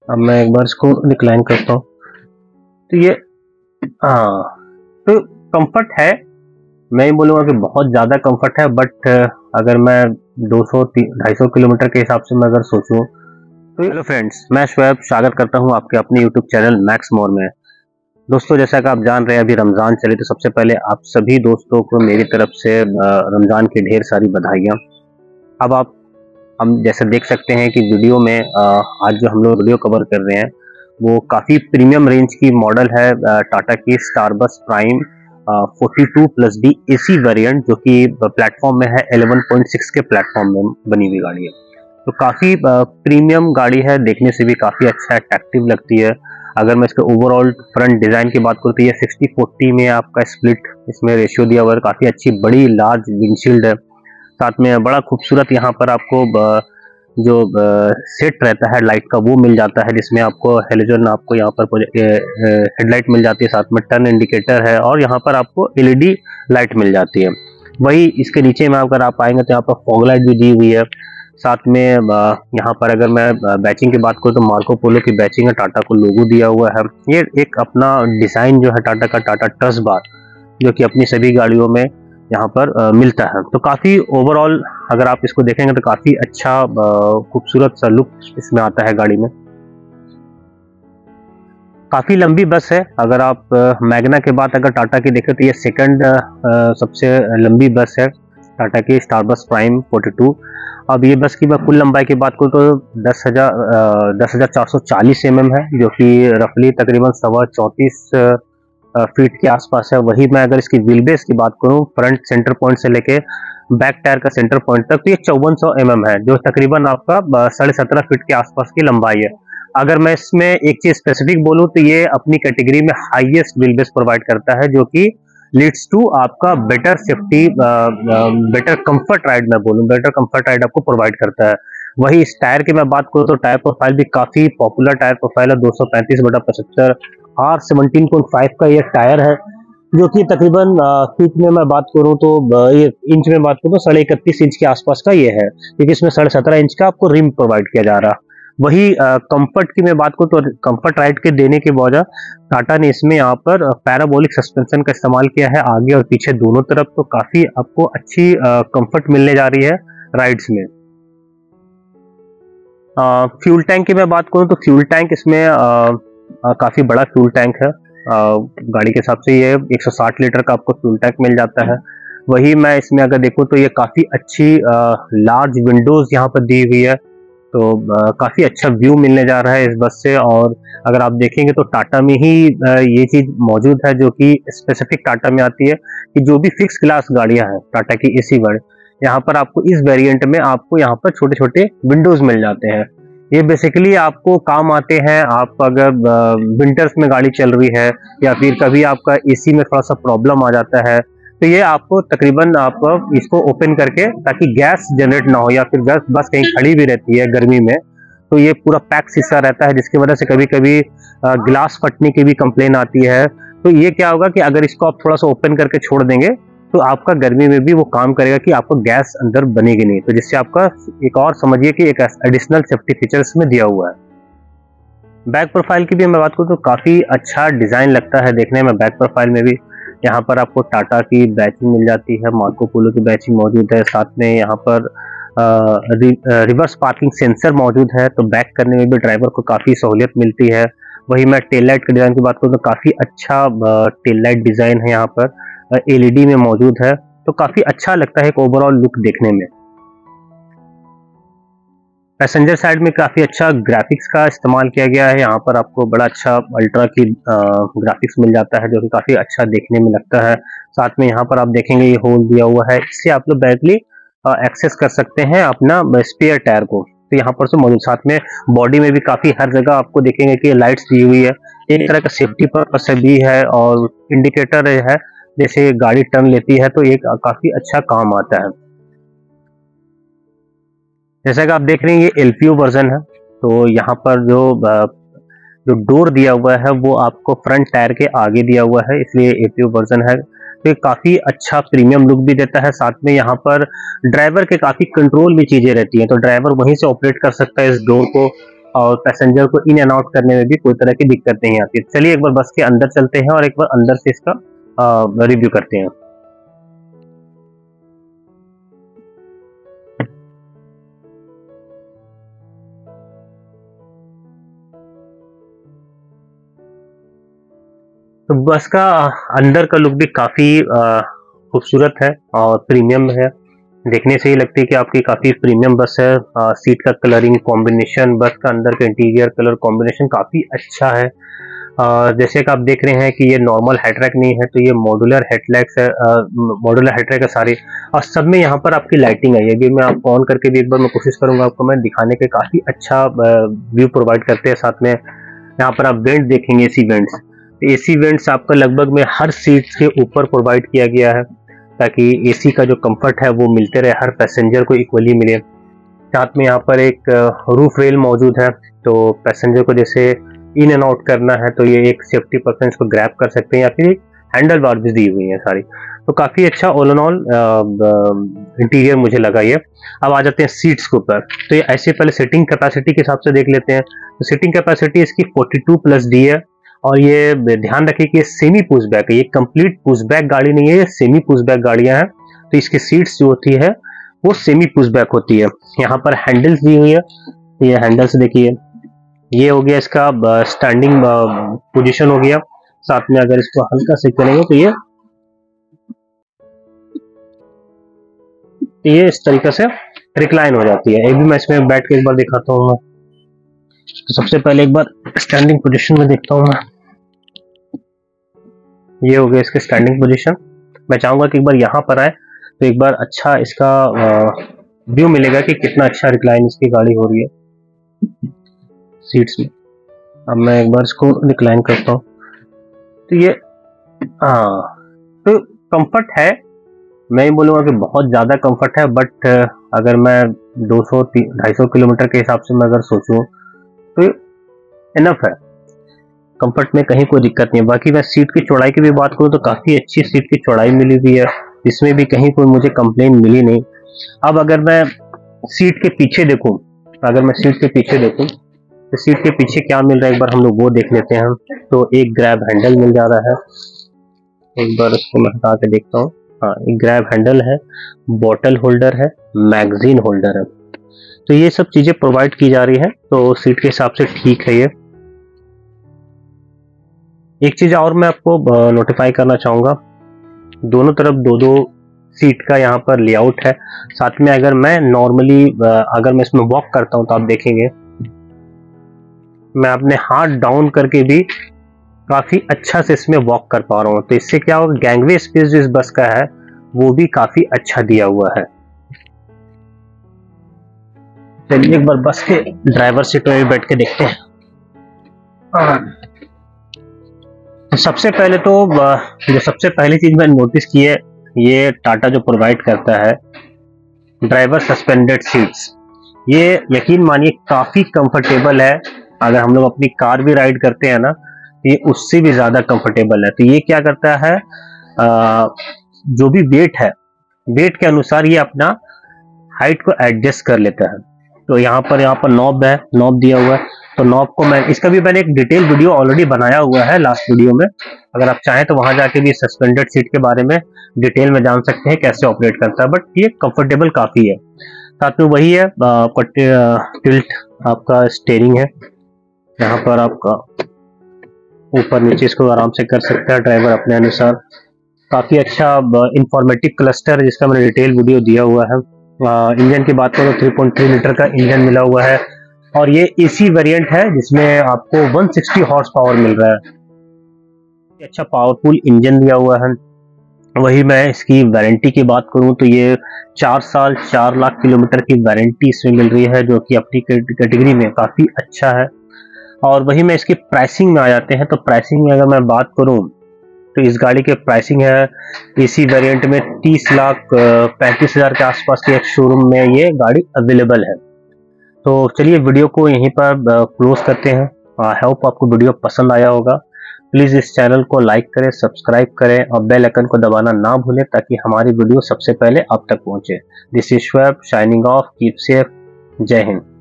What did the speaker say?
अब मैं एक बार इसको डिक्लाइन करता हूँ। तो ये हाँ, तो कंफर्ट है, मैं ये बोलूँगा कि बहुत ज़्यादा कंफर्ट है, बट अगर मैं 200-250 किलोमीटर के हिसाब से मैं अगर सोचूं तो हेलो फ्रेंड्स, मैं शोएब स्वागत करता हूं आपके अपने यूट्यूब चैनल मैक्स मोर में। दोस्तों, जैसा कि आप जान रहे हैं अभी रमज़ान चले, तो सबसे पहले आप सभी दोस्तों को मेरी तरफ से रमज़ान की ढेर सारी बधाइयाँ। अब हम जैसे देख सकते हैं कि वीडियो में आज जो हम लोग वीडियो कवर कर रहे हैं वो काफ़ी प्रीमियम रेंज की मॉडल है, टाटा की स्टारबस प्राइम 42+D AC वेरिएंट, जो कि प्लेटफॉर्म में है 11.6 के प्लेटफॉर्म में बनी हुई गाड़ी है। तो काफ़ी प्रीमियम गाड़ी है, देखने से भी काफ़ी अच्छा अट्रैक्टिव लगती है। अगर मैं इसके ओवरऑल फ्रंट डिज़ाइन की बात करूँ तो ये 60-40 में आपका स्प्लिट इसमें रेशियो दिया हुआ है। काफ़ी अच्छी बड़ी लार्ज विंडशील्ड है, साथ में बड़ा खूबसूरत यहाँ पर आपको जो सेट रहता है लाइट का वो मिल जाता है, जिसमें आपको हेलोजन आपको यहाँ पर हेडलाइट मिल जाती है, साथ में टर्न इंडिकेटर है और यहाँ पर आपको एलईडी लाइट मिल जाती है। वही इसके नीचे में अगर आप आएंगे तो यहाँ पर फॉग लाइट भी दी हुई है। साथ में यहाँ पर अगर मैं बैचिंग की बात करूँ तो मार्को पोलो की बैचिंग है, टाटा को लोगो दिया हुआ है। ये एक अपना डिज़ाइन जो है टाटा का, टाटा ट्रस्ट बार, जो कि अपनी सभी गाड़ियों में यहाँ पर मिलता है। तो काफ़ी ओवरऑल अगर आप इसको देखेंगे तो काफ़ी अच्छा खूबसूरत सा लुक इसमें आता है गाड़ी में। काफ़ी लंबी बस है। अगर आप मैग्ना के बाद अगर टाटा की देखें तो ये सेकंड सबसे लंबी बस है, टाटा की स्टारबस प्राइम 42। अब ये बस की मैं कुल लंबाई की बात करूँ तो 10,440 mm है, जो कि रफली तकरीबन 34 फीट के आसपास है। वही मैं अगर इसकी व्हील बेस की बात करूँ, फ्रंट सेंटर पॉइंट से लेके बैक टायर का सेंटर पॉइंट तक, तो ये 5400 mm है, जो तकरीबन आपका 17.5 फीट के आसपास की लंबाई है। अगर मैं इसमें एक चीज स्पेसिफिक बोलूं तो ये अपनी कैटेगरी में हाईएस्ट व्हील बेस प्रोवाइड करता है, जो कि लीड्स टू आपका better safety, better comfort ride, मैं बोलूं बेटर कंफर्ट राइड आपको प्रोवाइड करता है। वही इस टायर की मैं बात करूं तो टायर प्रोफाइल भी काफी पॉपुलर टायर प्रोफाइल है, 235/75 R17.5 का ये टायर है, जो कि तकरीबन फीट में मैं बात करूं तो ये इंच में बात करूं तो 31.5 इंच के आसपास का ये है, क्योंकि इसमें 17.5 इंच का आपको रिम प्रोवाइड किया जा रहा। वही कंफर्ट की मैं बात करूं तो कंफर्ट राइड के देने के वजह टाटा ने इसमें यहाँ पर पैराबोलिक सस्पेंशन का इस्तेमाल किया है आगे और पीछे दोनों तरफ, तो काफी आपको अच्छी कंफर्ट मिलने जा रही है राइड्स में। फ्यूल टैंक की मैं बात करूं तो फ्यूल टैंक इसमें काफी बड़ा फ्यूल टैंक है। गाड़ी के हिसाब से ये 160 लीटर का आपको फ्यूल टैंक मिल जाता है। वही मैं इसमें अगर देखूं तो ये काफी अच्छी लार्ज विंडोज यहाँ पर दी हुई है, तो काफी अच्छा व्यू मिलने जा रहा है इस बस से। और अगर आप देखेंगे तो टाटा में ही ये चीज मौजूद है, जो कि स्पेसिफिक टाटा में आती है, कि जो भी फिक्स क्लास गाड़ियां हैं टाटा की एसी गाड़ी, यहाँ पर आपको इस वेरिएंट में आपको यहाँ पर छोटे छोटे विंडोज मिल जाते हैं। ये बेसिकली आपको काम आते हैं, आप अगर विंटर्स में गाड़ी चल रही है या फिर कभी आपका एसी में थोड़ा सा प्रॉब्लम आ जाता है, तो ये आपको तकरीबन आप इसको ओपन करके, ताकि गैस जनरेट ना हो या फिर गैस बस कहीं खड़ी भी रहती है गर्मी में, तो ये पूरा पैक शीशा रहता है, जिसकी वजह से कभी कभी ग्लास फटने की भी कंप्लेन आती है। तो ये क्या होगा कि अगर इसको आप थोड़ा सा ओपन करके छोड़ देंगे तो आपका गर्मी में भी वो काम करेगा कि आपको गैस अंदर बनेगी नहीं, तो जिससे आपका एक और समझिए कि एक एडिशनल सेफ्टी फीचर इसमें दिया हुआ है। बैक प्रोफाइल की भी मैं बात करूँ तो काफी अच्छा डिजाइन लगता है देखने में। बैक प्रोफाइल में भी यहाँ पर आपको टाटा की बैचिंग मिल जाती है, मार्को पोलो की बैचिंग मौजूद है, साथ में यहाँ पर रिवर्स पार्किंग सेंसर मौजूद है, तो बैक करने में भी ड्राइवर को काफी सहूलियत मिलती है। वही मैं टेल लाइट के डिजाइन की बात करूँ तो काफी अच्छा टेल लाइट डिजाइन है, यहाँ पर एलईडी में मौजूद है, तो काफी अच्छा लगता है एक ओवरऑल लुक देखने में। पैसेंजर साइड में काफी अच्छा ग्राफिक्स का इस्तेमाल किया गया है, यहाँ पर आपको बड़ा अच्छा अल्ट्रा की ग्राफिक्स मिल जाता है, जो कि काफी अच्छा देखने में लगता है। साथ में यहाँ पर आप देखेंगे ये होल दिया हुआ है, इससे आप लोग डायरेक्टली एक्सेस कर सकते हैं अपना स्पेयर टायर को, तो यहाँ पर से मौजूद। साथ में बॉडी में भी काफी हर जगह आपको देखेंगे कि लाइट्स दी हुई है, एक तरह का सेफ्टी पर्पस भी है, और इंडिकेटर है, जैसे गाड़ी टर्न लेती है तो एक काफी अच्छा काम आता है। जैसा कि आप देख रहे हैं ये एलपीयू वर्जन है, तो यहाँ पर जो डोर दिया हुआ है वो आपको फ्रंट टायर के आगे दिया हुआ है, इसलिए एलपीयू वर्जन है। तो ये काफी अच्छा प्रीमियम लुक भी देता है। साथ में यहाँ पर ड्राइवर के काफी कंट्रोल भी चीजें रहती हैं, तो ड्राइवर वहीं से ऑपरेट कर सकता है इस डोर को, और पैसेंजर को इन एंड आउट करने में भी कोई तरह की दिक्कत नहीं आती। चलिए एक बार बस के अंदर चलते हैं और एक बार अंदर से इसका रिव्यू करते हैं। तो बस का अंदर का लुक भी काफी खूबसूरत है और प्रीमियम है। देखने से ही लगती है कि आपकी काफी प्रीमियम बस है। सीट का कलरिंग कॉम्बिनेशन, बस का अंदर का इंटीरियर कलर कॉम्बिनेशन काफी अच्छा है। जैसे कि आप देख रहे हैं कि ये नॉर्मल हेडरैक नहीं है, तो ये मॉड्यूलर हेडलैक्स है, मॉड्यूलर हेडरैक है सारे। और सब में यहाँ पर आपकी लाइटिंग है। ये भी मैं आपको ऑन करके भी एक बार मैं कोशिश करूंगा आपको मैं दिखाने के। काफी अच्छा व्यू प्रोवाइड करते हैं। साथ में यहाँ पर आप वेंट देखेंगे, एसी वेंट्स। एसी वेंट्स आपका लगभग में हर सीट के ऊपर प्रोवाइड किया गया है, ताकि एसी का जो कंफर्ट है वो मिलते रहे, हर पैसेंजर को इक्वली मिले। साथ में यहाँ पर एक रूफ रेल मौजूद है, तो पैसेंजर को जैसे इन एंड आउट करना है तो ये एक सेफ्टी पर्पस इसको ग्रैब कर सकते हैं, या फिर हैंडल बार भी दी हुई है सारी। तो काफी अच्छा ऑल एंड ऑल इंटीरियर मुझे लगा ये। अब आ जाते हैं सीट्स के ऊपर। तो ये ऐसे पहले सीटिंग कैपेसिटी के हिसाब से देख लेते हैं। तो सीटिंग कैपेसिटी इसकी 42+D है। और ये ध्यान रखिए कि ये सेमी पुशबैक है, ये कंप्लीट पुशबैक गाड़ी नहीं है, ये सेमी पुशबैक गाड़ियां हैं। तो इसकी सीट्स जो होती है वो सेमी पुशबैक होती है। यहाँ पर हैंडल्स दी हुई है, ये हैंडल्स देखिए। ये हो गया इसका स्टैंडिंग पोजीशन हो गया। साथ में अगर इसको हल्का से करेंगे तो ये इस तरीके से रिक्लाइन हो जाती है। ये भी मैं इसमें बैठ के एक बार दिखाता हूँ मैं। तो सबसे पहले एक बार स्टैंडिंग पोजीशन में देखता हूँ मैं। ये हो गया इसके स्टैंडिंग पोजीशन। मैं चाहूंगा कि एक बार यहाँ पर आए तो एक बार अच्छा इसका व्यू मिलेगा कि कितना अच्छा रिक्लाइन इसकी गाड़ी हो रही है सीट्स में। अब मैं एक बार इसको रिक्लाइन करता हूँ तो ये तो कंफर्ट है। मैं ही बोलूँगा कि बहुत ज़्यादा कंफर्ट है, बट अगर मैं 200-250 किलोमीटर के हिसाब से मैं अगर सोचूं तो इनफ है। कंफर्ट में कहीं कोई दिक्कत नहीं है। बाकी मैं सीट की चौड़ाई की भी बात करूं तो काफ़ी अच्छी सीट की चौड़ाई मिली हुई है, इसमें भी कहीं कोई मुझे कंप्लेन मिली नहीं। अब अगर मैं सीट के पीछे देखूं तो सीट के पीछे क्या मिल रहा है एक बार हम लोग वो देख लेते हैं। तो एक ग्रैब हैंडल मिल जा रहा है, एक बार उसको मैं हटा के देखता हूँ। हाँ, एक ग्रैब हैंडल है, बॉटल होल्डर है, मैगजीन होल्डर है। तो ये सब चीजें प्रोवाइड की जा रही है, तो सीट के हिसाब से ठीक है ये। एक चीज और मैं आपको नोटिफाई करना चाहूंगा, दोनों तरफ दो सीट का यहाँ पर लेआउट है। साथ में अगर मैं नॉर्मली अगर मैं इसमें वॉक करता हूँ तो आप देखेंगे मैं अपने हाथ डाउन करके भी काफी अच्छा से इसमें वॉक कर पा रहा हूँ। तो इससे क्या होगा, गैंगवे स्पेस जो इस बस का है वो भी काफी अच्छा दिया हुआ है। चलिए एक बार बस के ड्राइवर सीट में बैठ के देखते हैं। सबसे पहले तो जो सबसे पहली चीज मैंने नोटिस की है, ये टाटा जो प्रोवाइड करता है ड्राइवर सस्पेंडेड सीट्स, ये यकीन मानिए काफी कंफर्टेबल है। अगर हम लोग अपनी कार भी राइड करते हैं ना, ये उससे भी ज्यादा कंफर्टेबल है। तो ये क्या करता है, जो भी वेट है, वेट के अनुसार ये अपना हाइट को एडजस्ट कर लेता है। तो यहाँ पर नॉब है, नॉब दिया हुआ है। तो नॉब को इसका भी मैंने एक डिटेल वीडियो ऑलरेडी बनाया हुआ है लास्ट वीडियो में। अगर आप चाहें तो वहां जाके भी सस्पेंडेड सीट के बारे में डिटेल में जान सकते हैं कैसे ऑपरेट करता है। बट ये कंफर्टेबल काफी है। साथ में वही है टिल्ट आपका स्टीयरिंग है, यहाँ पर आपका ऊपर नीचे इसको आराम से कर सकता है ड्राइवर अपने अनुसार। काफी अच्छा इंफॉर्मेटिव क्लस्टर है जिसका मैंने डिटेल वीडियो दिया हुआ है। इंजन की बात करें तो 3.3 लीटर का इंजन मिला हुआ है, और ये एसी वेरिएंट है जिसमें आपको 160 हॉर्स पावर मिल रहा है। अच्छा पावरफुल इंजन दिया हुआ है। वही मैं इसकी वारंटी की बात करूं तो ये 4 साल 4 लाख किलोमीटर की वारंटी इसमें मिल रही है, जो कि अपनी कैटेगरी में काफी अच्छा है। और वही मैं इसकी प्राइसिंग में आ जाते हैं। तो प्राइसिंग में अगर मैं बात करूं तो इस गाड़ी के प्राइसिंग है इसी वेरिएंट में 30,35,000 के आसपास के एक शोरूम में ये गाड़ी अवेलेबल है। तो चलिए वीडियो को यहीं पर क्लोज करते हैं। आई होप आपको वीडियो पसंद आया होगा। प्लीज़ इस चैनल को लाइक करें, सब्सक्राइब करें और बेल आइकन को दबाना ना भूलें ताकि हमारी वीडियो सबसे पहले आप तक पहुंचे। This is Shoaib signing off, keep safe, जय हिंद।